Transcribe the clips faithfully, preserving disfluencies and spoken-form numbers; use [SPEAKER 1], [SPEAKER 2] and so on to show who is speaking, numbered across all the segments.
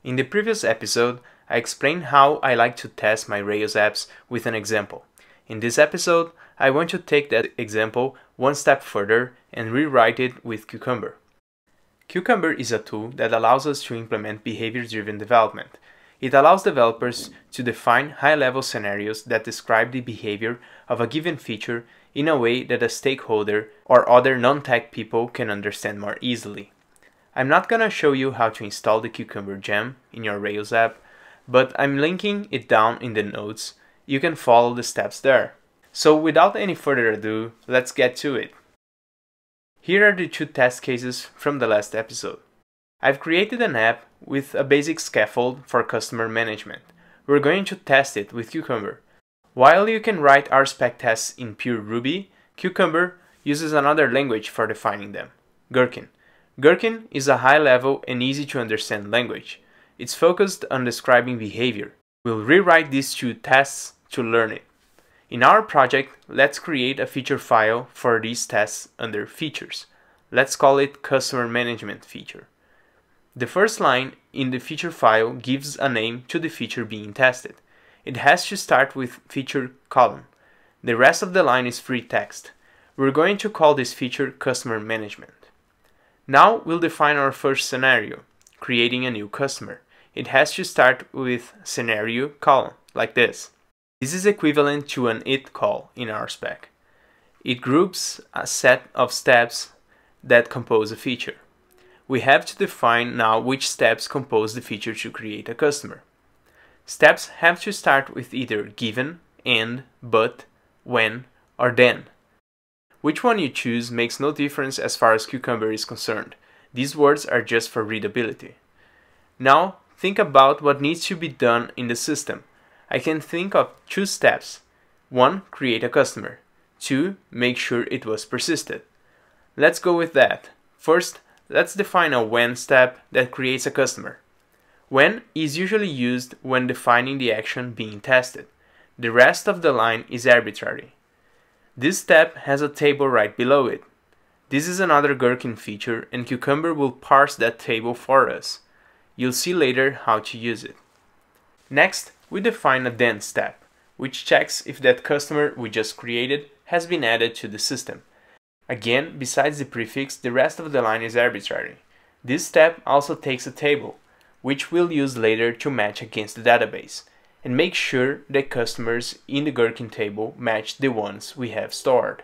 [SPEAKER 1] In the previous episode, I explained how I like to test my Rails apps with an example. In this episode, I want to take that example one step further and rewrite it with Cucumber. Cucumber is a tool that allows us to implement behavior-driven development. It allows developers to define high-level scenarios that describe the behavior of a given feature in a way that a stakeholder or other non-tech people can understand more easily. I'm not gonna show you how to install the Cucumber gem in your Rails app, but I'm linking it down in the notes. You can follow the steps there. So without any further ado, let's get to it. Here are the two test cases from the last episode. I've created an app with a basic scaffold for customer management. We're going to test it with Cucumber. While you can write R spec tests in pure Ruby, Cucumber uses another language for defining them, Gherkin. Gherkin is a high-level and easy-to-understand language. It's focused on describing behavior. We'll rewrite these two tests to learn it. In our project, let's create a feature file for these tests under Features. Let's call it Customer Management Feature. The first line in the feature file gives a name to the feature being tested. It has to start with feature colon. The rest of the line is free text. We're going to call this feature Customer Management. Now we'll define our first scenario, creating a new customer. It has to start with scenario colon, like this. This is equivalent to an it call in our spec. It groups a set of steps that compose a feature. We have to define now which steps compose the feature to create a customer. Steps have to start with either given, and, but, when, or then. Which one you choose makes no difference as far as Cucumber is concerned. These words are just for readability. Now, think about what needs to be done in the system. I can think of two steps. One, create a customer. Two, make sure it was persisted. Let's go with that. First, let's define a when step that creates a customer. When is usually used when defining the action being tested. The rest of the line is arbitrary. This step has a table right below it. This is another Gherkin feature, and Cucumber will parse that table for us. You'll see later how to use it. Next, we define a then step, which checks if that customer we just created has been added to the system. Again, besides the prefix, the rest of the line is arbitrary. This step also takes a table, which we'll use later to match against the database, and make sure that customers in the Gherkin table match the ones we have stored.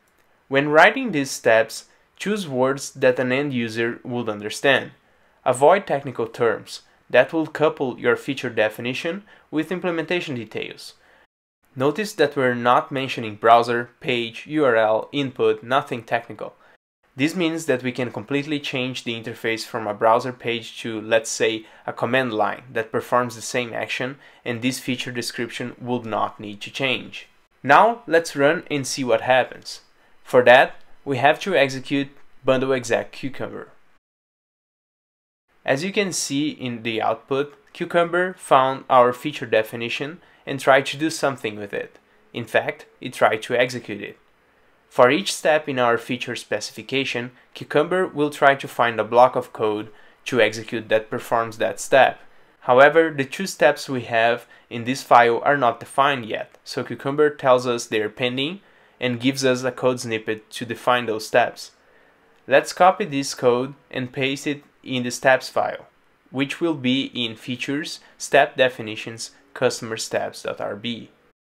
[SPEAKER 1] When writing these steps, choose words that an end user would understand. Avoid technical terms that will couple your feature definition with implementation details. Notice that we're not mentioning browser, page, U R L, input, nothing technical. This means that we can completely change the interface from a browser page to, let's say, a command line that performs the same action, and this feature description would not need to change. Now let's run and see what happens. For that, we have to execute bundle exec Cucumber. As you can see in the output, Cucumber found our feature definition and tried to do something with it. In fact, it tried to execute it. For each step in our feature specification, Cucumber will try to find a block of code to execute that performs that step. However, the two steps we have in this file are not defined yet, so Cucumber tells us they're pending and gives us a code snippet to define those steps. Let's copy this code and paste it in the steps file, which will be in features, step definitions, customer steps.rb.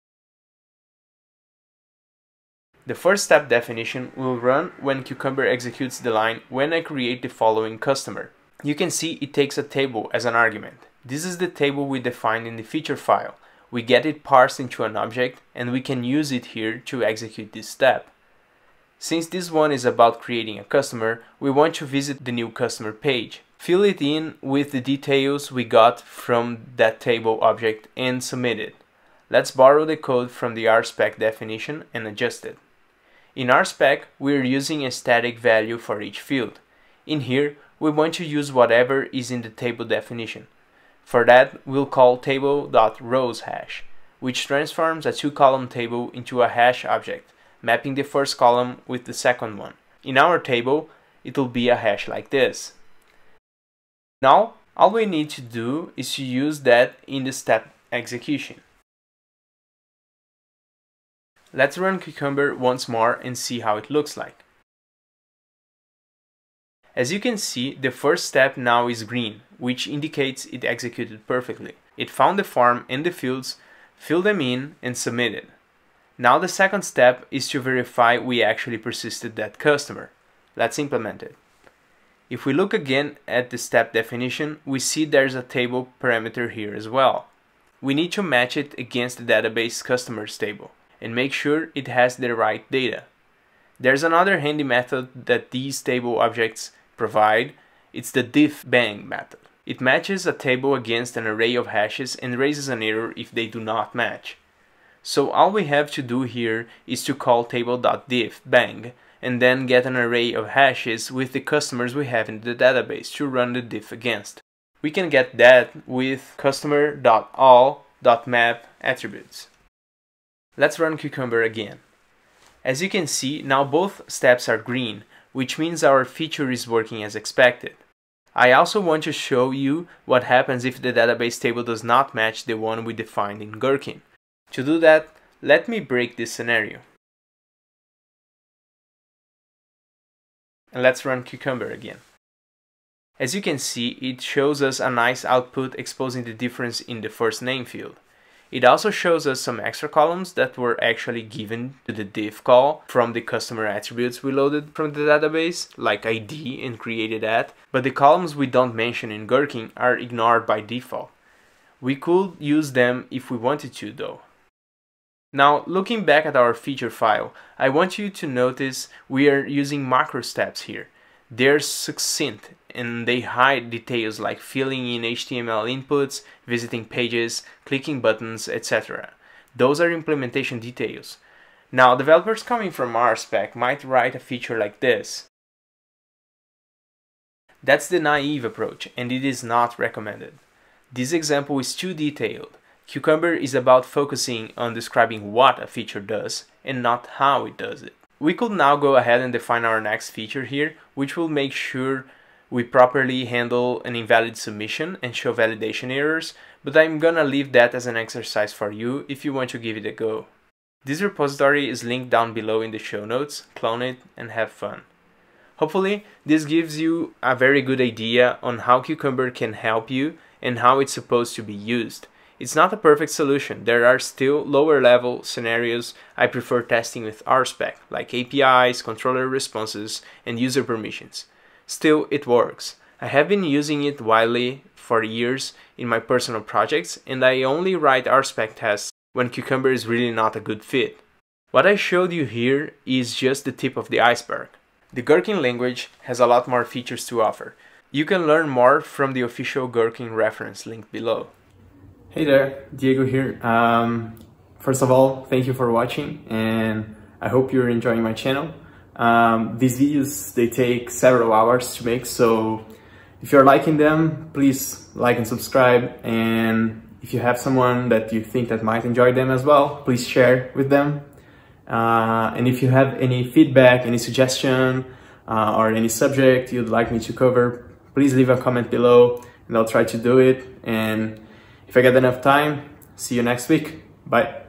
[SPEAKER 1] The first step definition will run when Cucumber executes the line when I create the following customer. You can see it takes a table as an argument. This is the table we defined in the feature file. We get it parsed into an object and we can use it here to execute this step. Since this one is about creating a customer, we want to visit the new customer page. Fill it in with the details we got from that table object and submit it. Let's borrow the code from the R spec definition and adjust it. In R spec, we're using a static value for each field. In here, we want to use whatever is in the table definition. For that, we'll call table.rowsHash, which transforms a two-column table into a hash object, mapping the first column with the second one. In our table, it will be a hash like this. Now, All we need to do is to use that in the step execution. Let's run Cucumber once more and see how it looks like. As you can see, the first step now is green, which indicates it executed perfectly. It found the form and the fields, filled them in, and submitted. Now the second step is to verify we actually persisted that customer. Let's implement it. If we look again at the step definition, we see there's a table parameter here as well. We need to match it against the database customers table and make sure it has the right data. There's another handy method that these table objects provide. It's the diff bang method. It matches a table against an array of hashes and raises an error if they do not match. So all we have to do here is to call table.diff bang and then get an array of hashes with the customers we have in the database to run the diff against. We can get that with customer.all.map attributes. Let's run Cucumber again. As you can see, now both steps are green, which means our feature is working as expected. I also want to show you what happens if the database table does not match the one we defined in Gherkin. To do that, let me break this scenario. And let's run Cucumber again. As you can see, it shows us a nice output exposing the difference in the first name field. It also shows us some extra columns that were actually given to the diff call from the customer attributes we loaded from the database, like I D and created at, but the columns we don't mention in Gherkin are ignored by default. We could use them if we wanted to though. Now, looking back at our feature file, I want you to notice we are using macro steps here. They're succinct and they hide details like filling in H T M L inputs, visiting pages, clicking buttons, et cetera. Those are implementation details. Now, developers coming from R spec might write a feature like this. That's the naive approach, and it is not recommended. This example is too detailed. Cucumber is about focusing on describing what a feature does and not how it does it. We could now go ahead and define our next feature here, which will make sure we properly handle an invalid submission and show validation errors, but I'm gonna leave that as an exercise for you if you want to give it a go. This repository is linked down below in the show notes. Clone it and have fun. Hopefully, this gives you a very good idea on how Cucumber can help you and how it's supposed to be used. It's not a perfect solution. There are still lower level scenarios I prefer testing with R spec, like A P Is, controller responses, and user permissions. Still, it works. I have been using it widely for years in my personal projects, and I only write R spec tests when Cucumber is really not a good fit. What I showed you here is just the tip of the iceberg. The Gherkin language has a lot more features to offer. You can learn more from the official Gherkin reference linked below. Hey there, Diego here. Um, first of all, thank you for watching, and I hope you're enjoying my channel. Um, these videos, they take several hours to make, so if you're liking them, please like and subscribe, and if you have someone that you think that might enjoy them as well, please share with them. Uh, and if you have any feedback, any suggestion, uh, or any subject you'd like me to cover, please leave a comment below, and I'll try to do it. And if I get enough time, see you next week. Bye.